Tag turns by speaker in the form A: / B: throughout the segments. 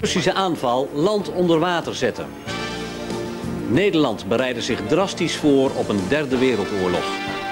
A: Russische aanval land onder water zetten. Nederland bereidde zich drastisch voor op een derde wereldoorlog.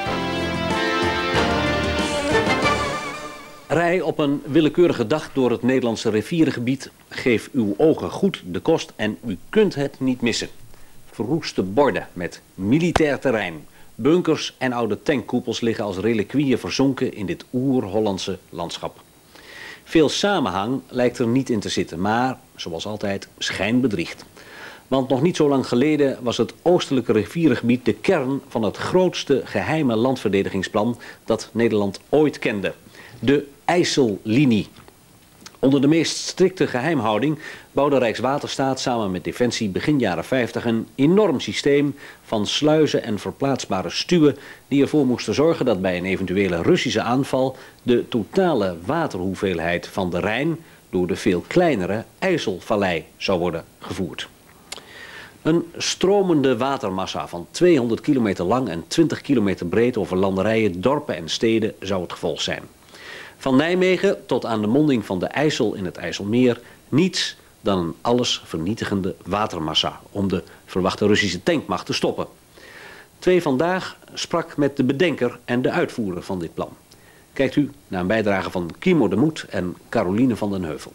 A: Rij op een willekeurige dag door het Nederlandse rivierengebied. Geef uw ogen goed de kost en u kunt het niet missen. Verroeste borden met militair terrein. Bunkers en oude tankkoepels liggen als reliquieën verzonken in dit oer-Hollandse landschap. Veel samenhang lijkt er niet in te zitten, maar, zoals altijd, schijn bedriegt. Want nog niet zo lang geleden was het oostelijke rivierengebied de kern van het grootste geheime landverdedigingsplan dat Nederland ooit kende. De IJssellinie. Onder de meest strikte geheimhouding bouwde Rijkswaterstaat samen met Defensie begin jaren 50 een enorm systeem van sluizen en verplaatsbare stuwen die ervoor moesten zorgen dat bij een eventuele Russische aanval de totale waterhoeveelheid van de Rijn door de veel kleinere IJsselvallei zou worden gevoerd. Een stromende watermassa van 200 kilometer lang en 20 kilometer breed over landerijen, dorpen en steden zou het gevolg zijn. Van Nijmegen tot aan de monding van de IJssel in het IJsselmeer niets dan een alles vernietigende watermassa om de verwachte Russische tankmacht te stoppen. 2 Vandaag sprak met de bedenker en de uitvoerder van dit plan. Kijkt u naar een bijdrage van Kimo de Moet en Caroline van den Heuvel.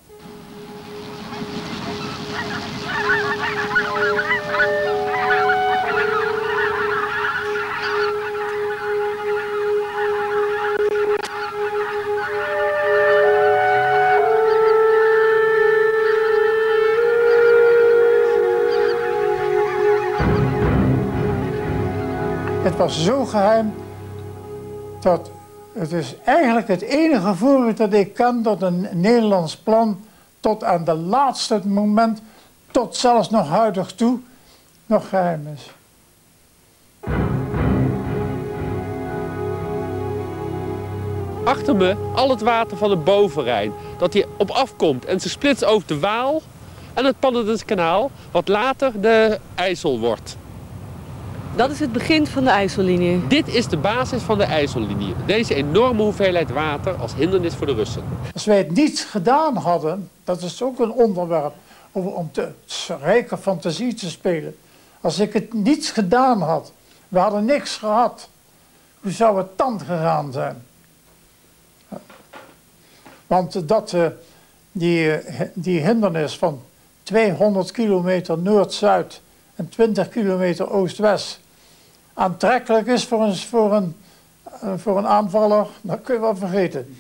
B: Het was zo geheim dat het is eigenlijk het enige voorbeeld dat ik ken dat een Nederlands plan tot aan de laatste moment, tot zelfs nog huidig toe, nog geheim is.
C: Achter me al het water van de Bovenrijn, dat hier op afkomt en ze splitst over de Waal en het Pannendenskanaal, wat later de IJssel wordt.
D: Dat is het begin van de IJssellinie.
C: Dit is de basis van de IJssellinie. Deze enorme hoeveelheid water als hindernis voor de Russen.
B: Als wij het niet gedaan hadden, dat is ook een onderwerp om te rijke fantasie te spelen. Als ik het niet gedaan had, we hadden niks gehad, hoe zou het dan gegaan zijn? Want die hindernis van 200 kilometer noord-zuid en 20 kilometer oost-west aantrekkelijk is voor een aanvaller, dat kun je wel vergeten.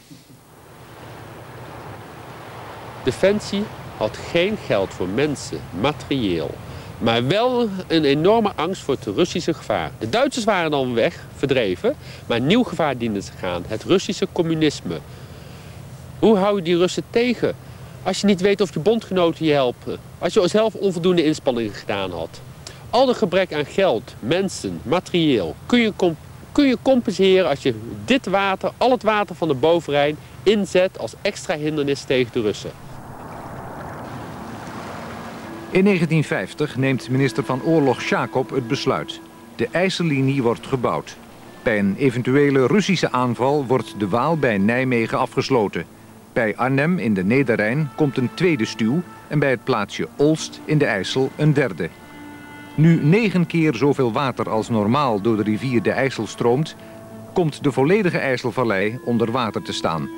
C: Defensie had geen geld voor mensen, materieel, maar wel een enorme angst voor het Russische gevaar. De Duitsers waren dan weg, verdreven, maar een nieuw gevaar diende te gaan, het Russische communisme. Hoe hou je die Russen tegen als je niet weet of je bondgenoten je helpen, als je zelf onvoldoende inspanningen gedaan had? Al de gebrek aan geld, mensen, materieel kun je compenseren als je dit water, al het water van de Bovenrijn, inzet als extra hindernis tegen de Russen.
E: In 1950 neemt minister van Oorlog Sjakop het besluit. De IJssellinie wordt gebouwd. Bij een eventuele Russische aanval wordt de Waal bij Nijmegen afgesloten. Bij Arnhem in de Nederrijn komt een tweede stuw en bij het plaatsje Olst in de IJssel een derde. Nu 9 keer zoveel water als normaal door de rivier de IJssel stroomt, komt de volledige IJsselvallei onder water te staan.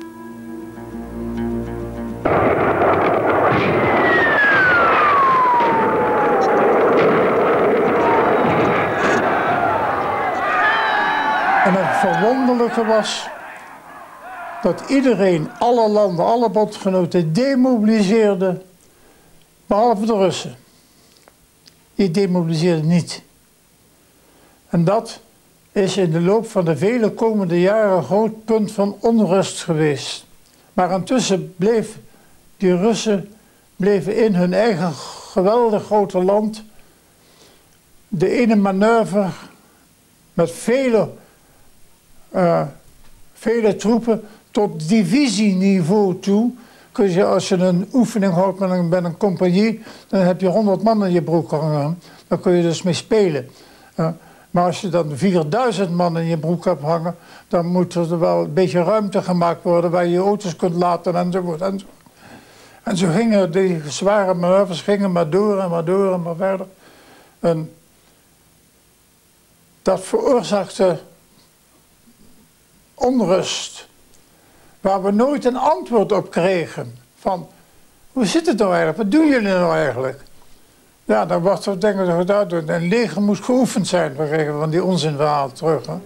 B: En het verwonderlijke was dat iedereen, alle landen, alle bondgenoten demobiliseerde, behalve de Russen. Die demobiliseerden niet. En dat is in de loop van de vele komende jaren een groot punt van onrust geweest. Maar intussen bleven die Russen in hun eigen geweldig grote land de ene manoeuvre met vele troepen tot divisieniveau toe. Als je een oefening houdt met een compagnie, dan heb je 100 man in je broek hangen. Dan kun je dus mee spelen. Maar als je dan 4000 man in je broek hebt hangen, dan moet er wel een beetje ruimte gemaakt worden waar je auto's kunt laten enzovoort. En zo gingen die zware manoeuvres maar door en maar door en maar verder. En dat veroorzaakte onrust, waar we nooit een antwoord op kregen. Van, hoe zit het nou eigenlijk? Wat doen jullie nou eigenlijk? Ja, dan was er denk ik dat een leger moest geoefend zijn. We kregen van die onzinverhaal terug. Hè?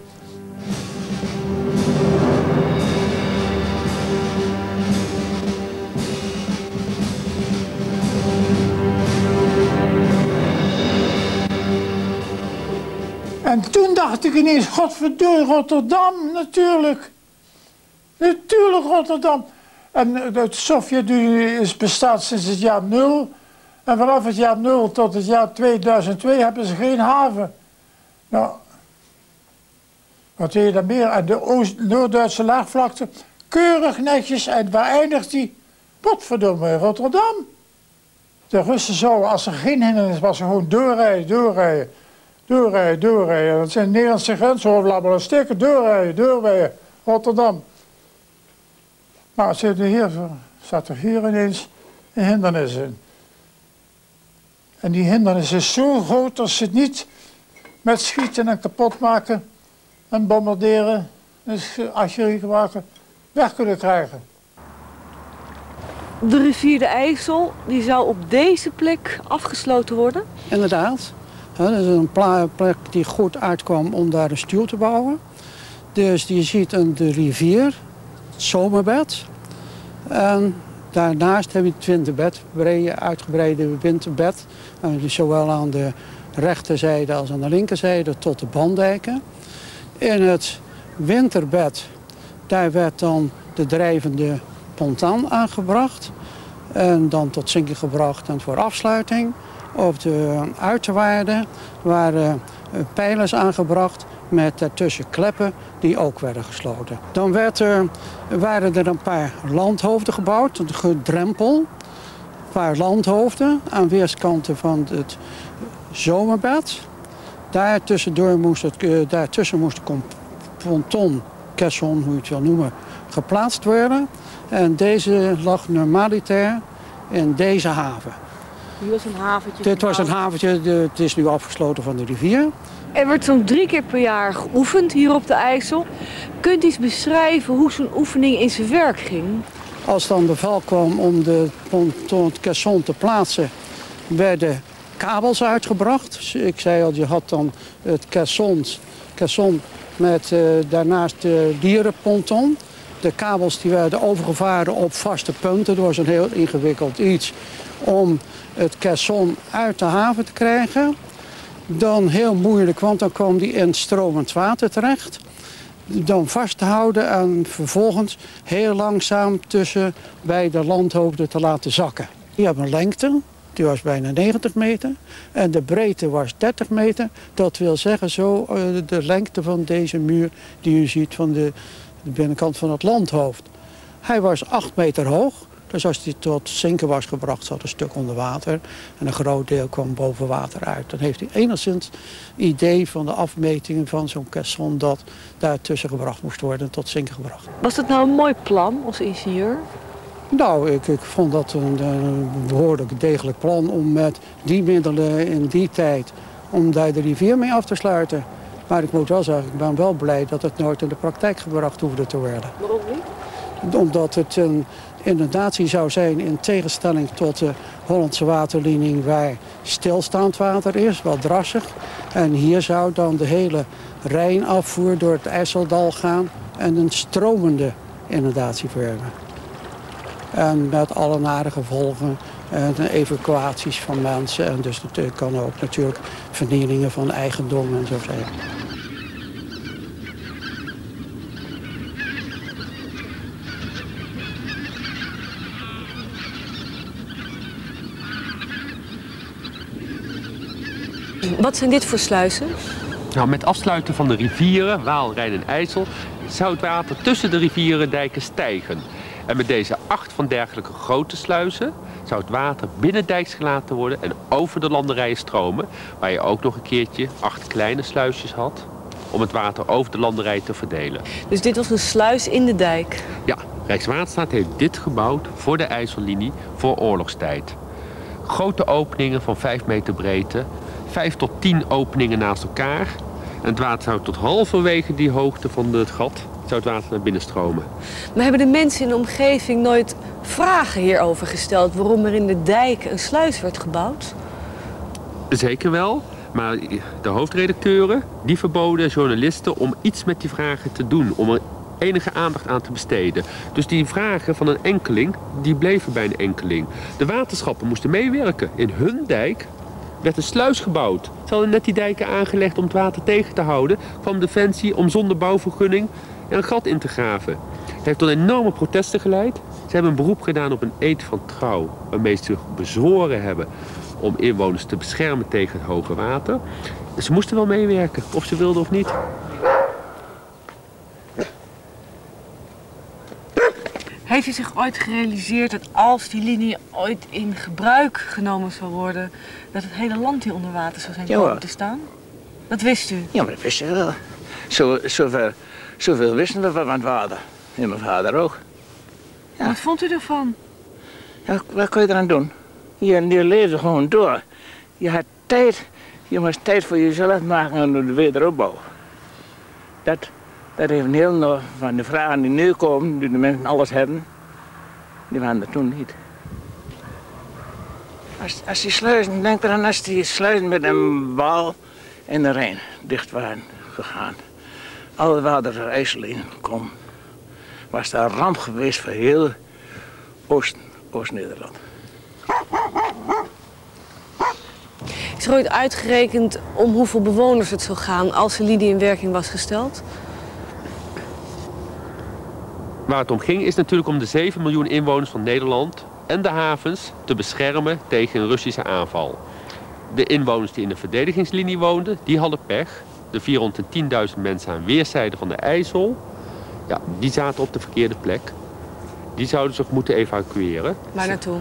B: En toen dacht ik ineens, godverdorie, Rotterdam, natuurlijk. Natuurlijk Rotterdam. En de Sovjet-Unie bestaat sinds het jaar 0. En vanaf het jaar 0 tot het jaar 2002 hebben ze geen haven. Nou, wat wil je dan meer? En de Noord-Duitse laagvlakte, keurig netjes. En waar eindigt die? Potverdomme, Rotterdam. De Russen zouden, als er geen hindernis was, gewoon doorrijden. Dat zijn Nederlandse grensoverlappen, steken, doorrijden, Rotterdam. Maar zat er hier ineens een hindernis in. En die hindernis is zo groot dat ze het niet met schieten en kapot maken en bombarderen, dus artillerie maken, weg kunnen krijgen.
D: De rivier de IJssel, die zou op deze plek afgesloten worden?
F: Inderdaad. Dat is een plek die goed uitkwam om daar een stuw te bouwen. Dus je ziet de rivier, het zomerbed. En daarnaast heb je het winterbed, uitgebreide winterbed. Dus zowel aan de rechterzijde als aan de linkerzijde tot de Bandijken. In het winterbed, daar werd dan de drijvende pontaan aangebracht. En dan tot zinken gebracht en voor afsluiting. Op de uiterwaarden waren pijlers aangebracht met daartussen kleppen die ook werden gesloten. Dan waren er een paar landhoofden gebouwd, een gedrempel. Een paar landhoofden aan weerskanten van het zomerbed. Daartussen moest de ponton, caisson, hoe je het wil noemen, geplaatst worden. En deze lag normaliter in deze haven.
D: Hier was een haventje.
F: Dit was een haventje, het is nu afgesloten van de rivier.
D: Er werd zo'n 3 keer per jaar geoefend hier op de IJssel. Kunt u eens beschrijven hoe zo'n oefening in zijn werk ging?
F: Als dan bevel kwam om de ponton, het caisson te plaatsen, werden kabels uitgebracht. Ik zei al, je had dan het caisson met daarnaast de dierenponton. De kabels die werden overgevaren op vaste punten. Dat was een heel ingewikkeld iets om het caisson uit de haven te krijgen. Dan heel moeilijk, want dan kwam die in stromend water terecht. Dan vast te houden en vervolgens heel langzaam tussen beide landhoofden te laten zakken. Die hebben een lengte, die was bijna 90 meter. En de breedte was 30 meter. Dat wil zeggen zo de lengte van deze muur die u ziet van de binnenkant van het landhoofd. Hij was 8 meter hoog. Dus als hij tot zinken was gebracht, zat een stuk onder water. En een groot deel kwam boven water uit. Dan heeft hij enigszins idee van de afmetingen van zo'n caisson dat daar tussen gebracht moest worden en tot zinken gebracht.
D: Was dat nou een mooi plan als ingenieur?
F: Nou, ik vond dat een behoorlijk degelijk plan om met die middelen in die tijd, om daar de rivier mee af te sluiten. Maar ik moet wel zeggen, ik ben wel blij dat het nooit in de praktijk gebracht hoefde te worden.
D: Waarom niet?
F: Omdat het een inundatie zou zijn in tegenstelling tot de Hollandse waterlinie waar stilstaand water is, wat drassig. En hier zou dan de hele Rijnafvoer door het IJsseldal gaan en een stromende inundatie worden. En met alle nare gevolgen en evacuaties van mensen. En dus het kan ook natuurlijk vernielingen van eigendom en zo zijn.
D: Wat zijn dit voor sluizen?
C: Nou, met afsluiten van de rivieren, Waal, Rijn en IJssel, zou het water tussen de rivierendijken stijgen. En met deze 8 van dergelijke grote sluizen zou het water binnendijks gelaten worden en over de landerijen stromen, waar je ook nog een keertje 8 kleine sluisjes had om het water over de landerijen te verdelen.
D: Dus dit was een sluis in de dijk?
C: Ja, Rijkswaterstaat heeft dit gebouwd voor de IJssellinie voor oorlogstijd. Grote openingen van 5 meter breedte, 5 tot 10 openingen naast elkaar. En het water zou tot halverwege die hoogte van het gat zou het water naar binnen stromen.
D: Maar hebben de mensen in de omgeving nooit vragen hierover gesteld waarom er in de dijk een sluis werd gebouwd?
C: Zeker wel, maar de hoofdredacteuren die verboden journalisten om iets met die vragen te doen, om er enige aandacht aan te besteden. Dus die vragen van een enkeling, die bleven bij een enkeling. De waterschappen moesten meewerken. In hun dijk werd een sluis gebouwd. Ze hadden net die dijken aangelegd om het water tegen te houden. Kwam Defensie om zonder bouwvergunning er een gat in te graven. Het heeft tot enorme protesten geleid. Ze hebben een beroep gedaan op een eed van trouw, waarmee ze bezworen hebben om inwoners te beschermen tegen het hoge water. Ze moesten wel meewerken, of ze wilden of niet.
D: Heeft u zich ooit gerealiseerd dat als die linie ooit in gebruik genomen zou worden, dat het hele land hier onder water zou zijn komen te staan? Dat wist u?
G: Ja, maar dat wist je wel. Zoveel wisten we van het water. En mijn vader ook. Ja.
D: Wat vond u ervan?
G: Ja, wat kon je eraan doen? Je leefde gewoon door. Je had tijd. Je moest tijd voor jezelf maken en de wederopbouw. Dat heeft een heel van de vragen die nu komen, die de mensen alles hebben, die waren er toen niet. Als die sluizen, denk eraan als die sluizen met een Waal en de Rijn dicht waren gegaan. Al het water de IJssellinie kwam, was daar een ramp geweest voor heel Oost-Nederland.
D: Is er ooit uitgerekend om hoeveel bewoners het zou gaan als de linie in werking was gesteld?
C: Waar het om ging is natuurlijk om de 7 miljoen inwoners van Nederland en de havens te beschermen tegen een Russische aanval. De inwoners die in de verdedigingslinie woonden, die hadden pech. De 410.000 mensen aan weerszijden van de IJssel, ja, die zaten op de verkeerde plek. Die zouden zich moeten evacueren.
D: Waar naartoe?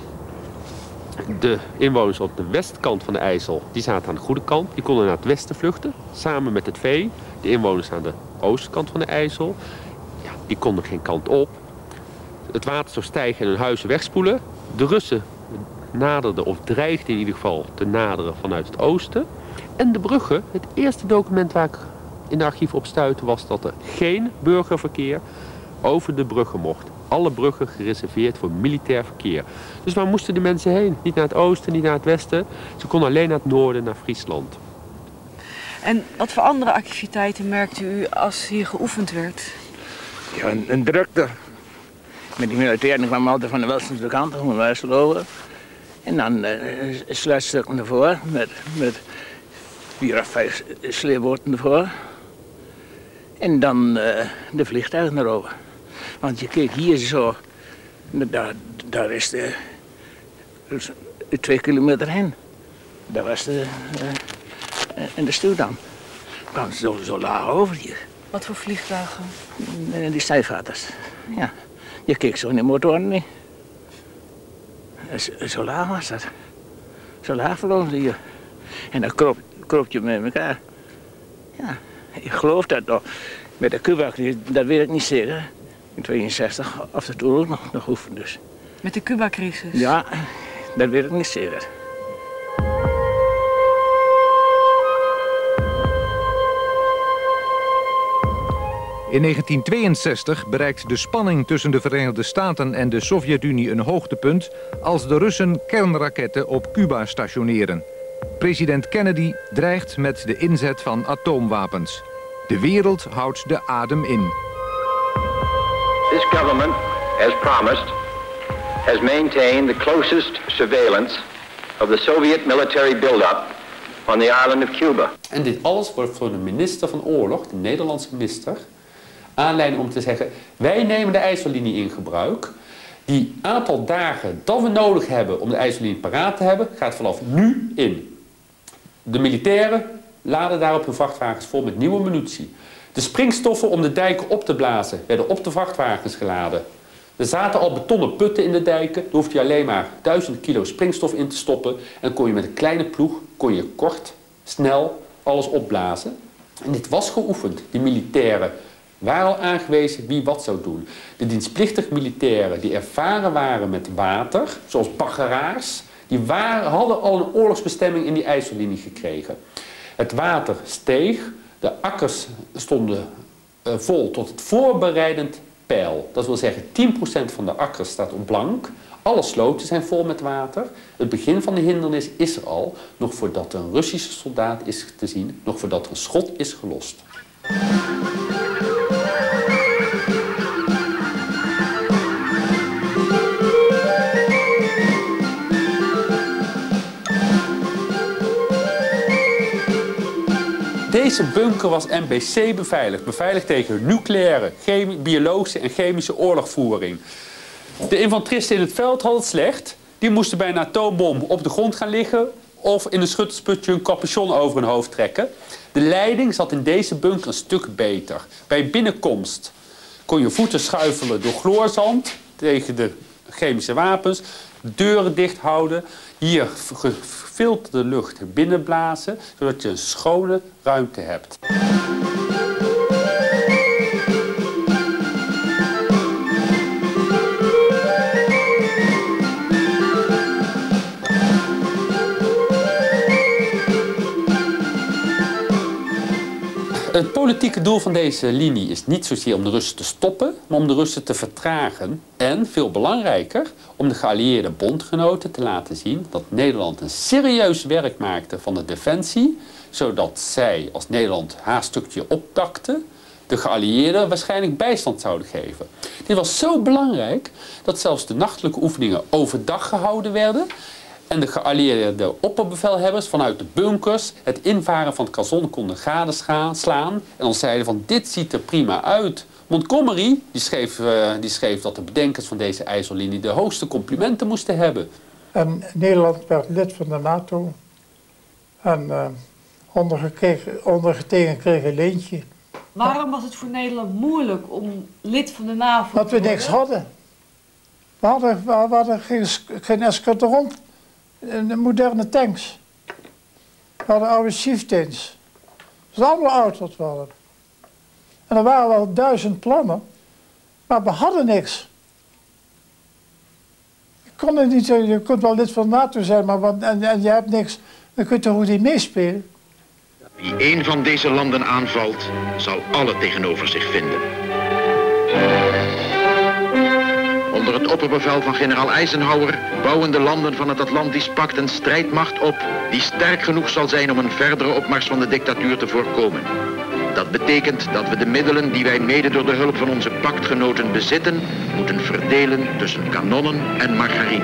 C: De inwoners op de westkant van de IJssel, die zaten aan de goede kant. Die konden naar het westen vluchten, samen met het vee. De inwoners aan de oostkant van de IJssel, ja, die konden geen kant op. Het water zou stijgen en hun huizen wegspoelen. De Russen naderden, of dreigden in ieder geval te naderen vanuit het oosten. En de bruggen, het eerste document waar ik in de archieven op stuitte, was dat er geen burgerverkeer over de bruggen mocht. Alle bruggen gereserveerd voor militair verkeer. Dus waar moesten die mensen heen? Niet naar het oosten, niet naar het westen. Ze konden alleen naar het noorden, naar Friesland.
D: En wat voor andere activiteiten merkte u als hier geoefend werd?
G: Ja, een drukte. Met die militairen kwamen altijd van de westelijke kant, van Westerlo. En dan sluitstukken ervoor, met 4 of 5 sleepboten ervoor. En dan de vliegtuigen erover. Want je keek hier zo, daar is de 2 kilometer heen. Daar was en de stuwdam. Kwam zo laag over hier.
D: Wat voor vliegtuigen?
G: Die stijfvaters. Ja, je keek zo in de motoren niet. Zo laag was dat. Zo laag vlogen hier. En dan kroop je met elkaar. Ja, ik geloof dat nog. Met de Cuba, dat weet ik niet zeker. In 62 of de toen ook nog oefenen dus.
D: Met de Cuba-crisis?
G: Ja, dat weet ik niet zeker.
E: In 1962 bereikt de spanning tussen de Verenigde Staten en de Sovjet-Unie een hoogtepunt als de Russen kernraketten op Cuba stationeren. President Kennedy dreigt met de inzet van atoomwapens. De wereld houdt de adem in.
H: This government, as promised, has maintained the closest surveillance of the Soviet military buildup on the island of Cuba.
C: En dit alles wordt voor de minister van Oorlog, de Nederlandse minister, aanleiding om te zeggen: wij nemen de IJssellinie in gebruik. Die aantal dagen dat we nodig hebben om de IJssellinie paraat te hebben, gaat vanaf nu in. De militairen laden daarop hun vrachtwagens vol met nieuwe munitie. De springstoffen om de dijken op te blazen werden op de vrachtwagens geladen. Er zaten al betonnen putten in de dijken. Daar hoefde je alleen maar 1000 kilo springstof in te stoppen. En kon je met een kleine ploeg kort, snel alles opblazen. En dit was geoefend. Die militairen waren al aangewezen wie wat zou doen. De dienstplichtige militairen die ervaren waren met water, zoals baggeraars, die hadden al een oorlogsbestemming in die IJssellinie gekregen. Het water steeg, de akkers stonden vol tot het voorbereidend peil. Dat wil zeggen 10% van de akkers staat op blank. Alle sloten zijn vol met water. Het begin van de hindernis is er al, nog voordat een Russische soldaat is te zien, nog voordat er een schot is gelost. Deze bunker was NBC beveiligd. Beveiligd tegen nucleaire, biologische en chemische oorlogvoering. De infanteristen in het veld hadden het slecht. Die moesten bij een atoombom op de grond gaan liggen of in een schuttersputje hun capuchon over hun hoofd trekken. De leiding zat in deze bunker een stuk beter. Bij binnenkomst kon je voeten schuifelen door chloorzand tegen de chemische wapens. Deuren dicht houden. Hier gefilterde lucht binnenblazen, zodat je een schone ruimte hebt. Het politieke doel van deze linie is niet zozeer om de Russen te stoppen, maar om de Russen te vertragen. En, veel belangrijker, om de geallieerde bondgenoten te laten zien dat Nederland een serieus werk maakte van de defensie, zodat zij, als Nederland haar stukje optakte, de geallieerden waarschijnlijk bijstand zouden geven. Dit was zo belangrijk dat zelfs de nachtelijke oefeningen overdag gehouden werden. En de geallieerde opperbevelhebbers vanuit de bunkers het invaren van het kazon konden gadeslaan. En dan zeiden van dit ziet er prima uit. Montgomery die schreef dat de bedenkers van deze IJssellinie de hoogste complimenten moesten hebben.
B: En Nederland werd lid van de NATO. En ondergetekend kreeg een leentje.
D: Waarom was het voor Nederland moeilijk om lid van de NAVO te worden?
B: Dat we niks hadden. We hadden geen escadron. De moderne tanks. We hadden oude chieftains. Dat is allemaal oud wat we hadden. En er waren wel 1000 plannen, maar we hadden niks. Je kon het niet zeggen, je kunt wel lid van de NATO zijn, maar en je hebt niks, dan kun je toch ook niet meespelen.
I: Wie één van deze landen aanvalt, zal alle tegenover zich vinden. Onder het opperbevel van generaal Eisenhower bouwen de landen van het Atlantisch Pact een strijdmacht op die sterk genoeg zal zijn om een verdere opmars van de dictatuur te voorkomen. Dat betekent dat we de middelen die wij mede door de hulp van onze pactgenoten bezitten, moeten verdelen tussen kanonnen en margarine.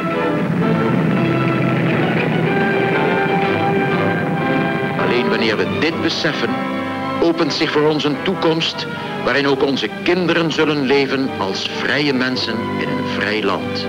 I: Alleen wanneer we dit beseffen, opent zich voor ons een toekomst waarin ook onze kinderen zullen leven als vrije mensen in een vrij land.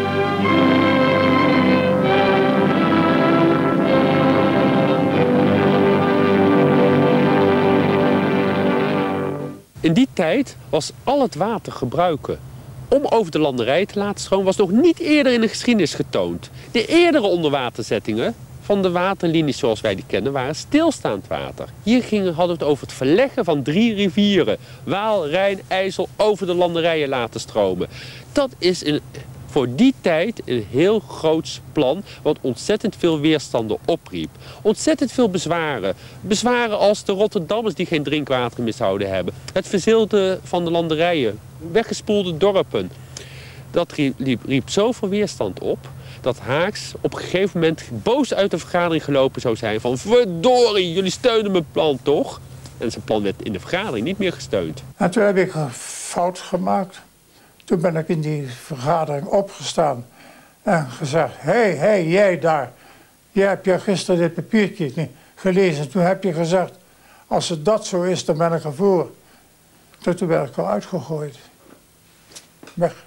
C: In die tijd was al het water gebruiken om over de landerij te laten stromen was nog niet eerder in de geschiedenis getoond. De eerdere onderwaterzettingen van de waterlinies zoals wij die kennen waren stilstaand water. Hier hadden we het over het verleggen van 3 rivieren. Waal, Rijn, IJssel over de landerijen laten stromen. Dat is voor die tijd een heel groots plan wat ontzettend veel weerstanden opriep. Ontzettend veel bezwaren. Bezwaren als de Rotterdammers die geen drinkwater meer zouden hebben. Het verzilten van de landerijen. Weggespoelde dorpen. Dat riep zoveel weerstand op dat Haaks op een gegeven moment boos uit de vergadering gelopen zou zijn van verdorie, jullie steunen mijn plan toch? En zijn plan werd in de vergadering niet meer gesteund.
B: En toen heb ik een fout gemaakt. Toen ben ik in die vergadering opgestaan en gezegd, hey, jij daar. Jij hebt je gisteren dit papiertje niet gelezen. Toen heb je gezegd, als het dat zo is, dan ben ik ervoor. Toen werd ik al uitgegooid. Weg.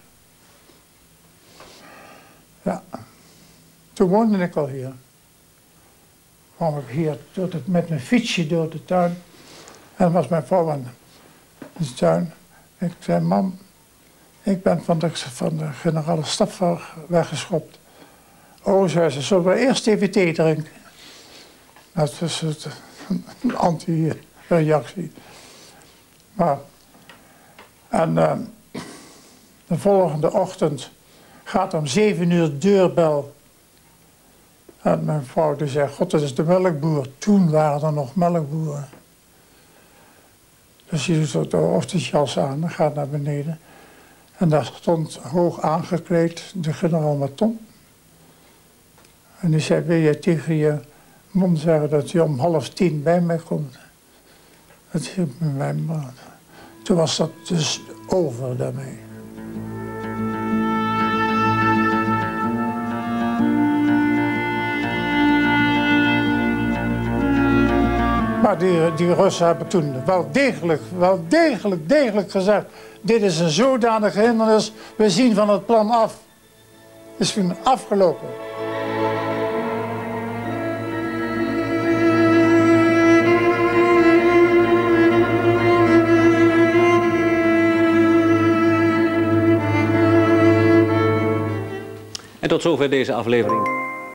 B: Ja. Toen woonde ik al hier. Kwam ik hier met mijn fietsje door de tuin. En dan was mijn vrouw in de tuin. Ik zei, mam, ik ben van de generale staf weggeschopt. Oh, zei ze, zullen we eerst even thee drinken? Dat was een anti-reactie. Maar En de volgende ochtend gaat om 7 uur de deurbel. En mijn vrouw die zegt, god, dat is de melkboer. Toen waren er nog melkboeren. Dus die doet de ochtendjas aan en gaat naar beneden. En daar stond hoog aangekleed de generaal Maton. En die zei, wil je tegen je man zeggen dat hij om 9:30 bij mij komt? Dat hielp me bij me. Toen was dat dus over daarmee. Maar die Russen hebben toen wel degelijk gezegd, dit is een zodanige hindernis, we zien van het plan af. Het is toen afgelopen.
A: En tot zover deze aflevering.